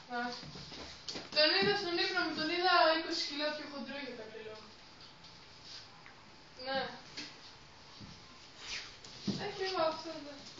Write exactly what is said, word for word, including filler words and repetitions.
Ναι. Τον είδα στον ύπνο μου, τον είδα είκοσι κιλά πιο χοντρό για κάποιο λόγο. Ναι. Έχει λίγο αυτό, ναι.